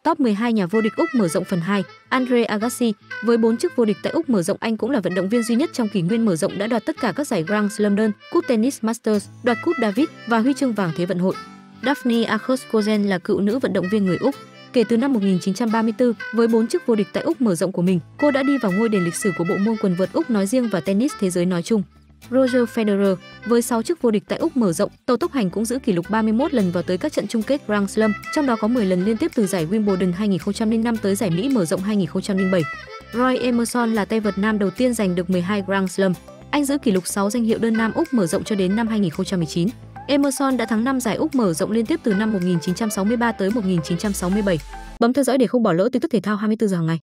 Top 12 nhà vô địch Úc mở rộng phần 2, Andre Agassi, với 4 chức vô địch tại Úc mở rộng, anh cũng là vận động viên duy nhất trong kỷ nguyên mở rộng đã đoạt tất cả các giải Grand Slam đơn, cúp Tennis Masters, đoạt cúp Davis và huy chương vàng Thế vận hội. Daphne Akhos-Cozen là cựu nữ vận động viên người Úc. Kể từ năm 1934, với 4 chức vô địch tại Úc mở rộng của mình, cô đã đi vào ngôi đền lịch sử của bộ môn quần vợt Úc nói riêng và tennis thế giới nói chung. Roger Federer, với 6 chức vô địch tại Úc mở rộng, tàu tốc hành cũng giữ kỷ lục 31 lần vào tới các trận chung kết Grand Slam, trong đó có 10 lần liên tiếp từ giải Wimbledon 2005 tới giải Mỹ mở rộng 2007. Roy Emerson là tay vợt nam đầu tiên giành được 12 Grand Slam. Anh giữ kỷ lục 6 danh hiệu đơn nam Úc mở rộng cho đến năm 2019. Emerson đã thắng 5 giải Úc mở rộng liên tiếp từ năm 1963 tới 1967. Bấm theo dõi để không bỏ lỡ tin tức thể thao 24 giờ hàng ngày.